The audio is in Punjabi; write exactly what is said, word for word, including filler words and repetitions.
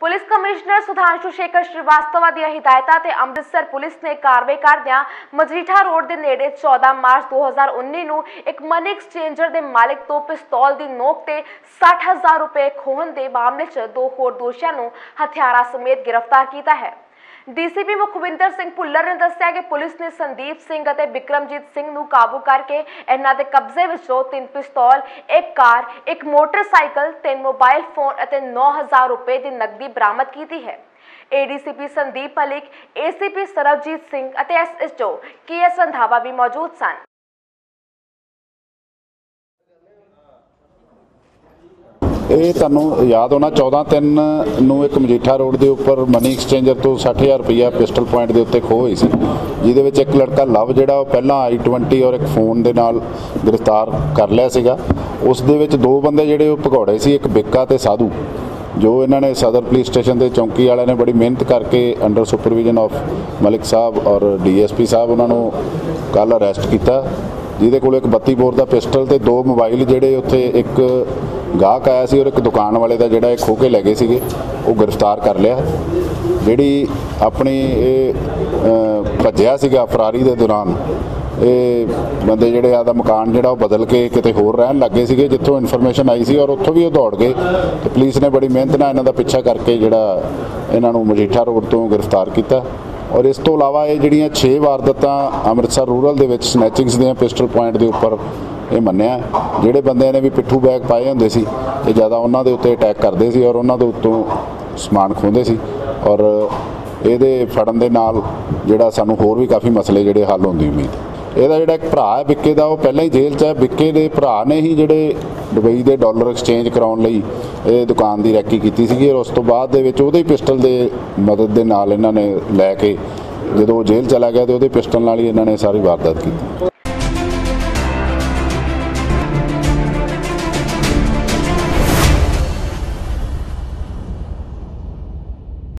पुलिस कमिश्नर सुधांशु शेखर श्रीवास्तव ਦੀਆਂ हिदायतां ते अमृतसर पुलिस ने कार्रवाई करदियां मजीठा रोड ਦੇ ਨੇੜੇ चौदह मार्च दो हज़ार उन्नीस ਨੂੰ ਇੱਕ ਮਨੀ ਐਕਸਚੇਂਜਰ ਦੇ ਮਾਲਕ ਤੋਂ ਪਿਸਤੌਲ ਦੀ ਨੋਕ ਤੇ साठ हज़ार रुपए ਖੋਹਣ ਦੇ ਮਾਮਲੇ 'ਚ ਦੋ ਹੋਰ ਦੋਸ਼ੀਆਂ ਨੂੰ ਹਥਿਆਰਾਂ ਸਮੇਤ गिरफ्तार ਕੀਤਾ है। डीसीपी मुखविंदर सिंह भुल्लर ने दस्सिया कि पुलिस ने संदीप सिंह और बिक्रमजीत सिंह नूं काबू करके इन्हां दे कब्जे विचों तीन पिस्तौल, एक कार, एक मोटरसाइकिल, तीन मोबाइल फोन और नौ हज़ार रुपए की नकदी बरामद की है। एडीसीपी संदीप मलिक, एसीपी सरबजीत सिंह और एसएचओ के एस रंधावा भी मौजूद सन। ਇਹ ਤੁਹਾਨੂੰ याद होना चौदह तीन ਨੂੰ ਇੱਕ ਮਜੀਠਾ ਰੋਡ ਦੇ ਉੱਪਰ ਮਨੀ ਐਕਸਚੇਂਜਰ ਤੋਂ साठ हज़ार ਰੁਪਈਆ ਪਿਸਟਲ ਪੁਆਇੰਟ ਦੇ ਉੱਤੇ ਖੋਹ ਹੋਈ ਸੀ, ਜਿਹਦੇ ਵਿੱਚ ਇੱਕ ਲੜਕਾ ਲਵ ਜਿਹੜਾ ਉਹ ਪਹਿਲਾਂ आई ट्वेंटी ਔਰ ਇੱਕ ਫੋਨ ਦੇ ਨਾਲ ਗ੍ਰਿਫਤਾਰ ਕਰ ਲਿਆ ਸੀਗਾ। ਉਸ ਦੇ ਵਿੱਚ ਦੋ ਬੰਦੇ ਜਿਹੜੇ ਉਹ ਭਗੌੜੇ ਸੀ, ਇੱਕ ਬਿੱਕਾ ਤੇ ਸਾਧੂ, ਜੋ ਇਹਨਾਂ ਨੇ ਸਦਰ ਪੁਲਿਸ ਸਟੇਸ਼ਨ ਦੇ ਚੌਂਕੀ ਵਾਲਿਆਂ ਨੇ ਬੜੀ ਮਿਹਨਤ ਕਰਕੇ ਅੰਡਰ ਸੁਪਰਵਿਜ਼ਨ ਆਫ ਮਲਿਕ ਸਾਹਿਬ ਔਰ ਡੀਐਸਪੀ ਸਾਹਿਬ ਉਹਨਾਂ ਨੂੰ ਕੱਲ੍ਹ ਅਰੈਸਟ ਕੀਤਾ, ਜਿਹਦੇ ਕੋਲ ਇੱਕ ਬੱਤੀ ਬੋਰ ਦਾ ਪਿਸਟਲ ਤੇ ਦੋ ਮੋਬਾਈਲ ਜਿਹੜੇ ਉੱਥੇ ਇੱਕ ਗਾਹਕ ਆਇਆ ਸੀ ਔਰ ਇੱਕ ਦੁਕਾਨ ਵਾਲੇ ਦਾ ਜਿਹੜਾ ਇਹ ਖੋਹ ਕੇ ਲੈ ਗਏ ਸੀਗੇ, ਉਹ ਗ੍ਰਿਫਤਾਰ ਕਰ ਲਿਆ। ਜਿਹੜੀ ਆਪਣੀ ਇਹ ਭੱਜਿਆ ਸੀਗਾ ਫਰਾਰੀ ਦੇ ਦੌਰਾਨ ਇਹ ਬੰਦੇ ਜਿਹੜੇ ਆਦਾ ਮਕਾਨ ਜਿਹੜਾ ਉਹ ਬਦਲ ਕੇ ਕਿਤੇ ਹੋਰ ਰਹਿਣ ਲੱਗੇ ਸੀਗੇ, ਜਿੱਥੋਂ ਇਨਫੋਰਮੇਸ਼ਨ ਆਈ ਸੀ ਔਰ ਉੱਥੋਂ ਵੀ ਉਹ ਦੌੜ ਗਏ ਤੇ ਪੁਲਿਸ ਨੇ ਬੜੀ ਮਿਹਨਤ ਨਾਲ ਇਹਨਾਂ ਦਾ ਪਿੱਛਾ ਕਰਕੇ ਜਿਹੜਾ ਇਹਨਾਂ ਨੂੰ ਮਜੀਠਾ ਰੋਡ ਤੋਂ ਗ੍ਰਿਫਤਾਰ ਕੀਤਾ। ਔਰ ਇਸ ਤੋਂ ਇਲਾਵਾ ਇਹ ਜਿਹੜੀਆਂ ਛੇ ਵਾਰਦਾਤਾਂ ਅੰਮ੍ਰਿਤਸਰ ਰੂਰਲ ਦੇ ਵਿੱਚ ਸਨੈਚਿੰਗਸ ਦੀਆਂ ਪਿਸਟਲ ਪੁਆਇੰਟ ਦੇ ਉੱਪਰ ਇਹ ਮੰਨਿਆ, ਜਿਹੜੇ ਬੰਦਿਆਂ ਨੇ ਵੀ ਪਿੱਠੂ ਬੈਗ ਪਾਏ ਹੁੰਦੇ ਸੀ ਇਹ ਜ਼ਿਆਦਾ ਉਹਨਾਂ ਦੇ ਉੱਤੇ ਅਟੈਕ ਕਰਦੇ ਸੀ ਔਰ ਉਹਨਾਂ ਦੇ ਉੱਤੋਂ ਸਮਾਨ ਖੋਹਦੇ ਸੀ। ਔਰ ਇਹਦੇ ਫੜਨ ਦੇ ਨਾਲ ਜਿਹੜਾ ਸਾਨੂੰ ਹੋਰ ਵੀ ਕਾਫੀ ਮਸਲੇ ਜਿਹੜੇ ਹੱਲ ਹੋਣ ਦੀ ਉਮੀਦ। ਇਹਦਾ ਜਿਹੜਾ ਇੱਕ ਭਰਾ ਹੈ ਬਿੱਕੇ ਦਾ, ਉਹ ਪਹਿਲਾਂ ਹੀ ਜੇਲ੍ਹ 'ਚ ਹੈ। ਬਿੱਕੇ ਦੇ ਭਰਾ ਨੇ ਹੀ ਜਿਹੜੇ ਦੁਬਈ ਦੇ ਡਾਲਰ ਐਕਸਚੇਂਜ ਕਰਾਉਣ ਲਈ ਇਹ ਦੁਕਾਨ ਦੀ ਰੈਕੀ ਕੀਤੀ ਸੀਗੀ ਔਰ ਉਸ ਤੋਂ ਬਾਅਦ ਦੇ ਵਿੱਚ ਉਹਦੇ ਪਿਸਟਲ ਦੇ ਮਦਦ ਦੇ ਨਾਲ ਇਹਨਾਂ ਨੇ ਲੈ ਕੇ ਜਦੋਂ ਜੇਲ੍ਹ ਚਲਾ ਗਿਆ ਤੇ ਉਹਦੇ ਪਿਸਟਲ ਨਾਲ ਹੀ ਇਹਨਾਂ ਨੇ ਸਾਰੀ ਵਾਰਦਾਤ ਕੀਤੀ।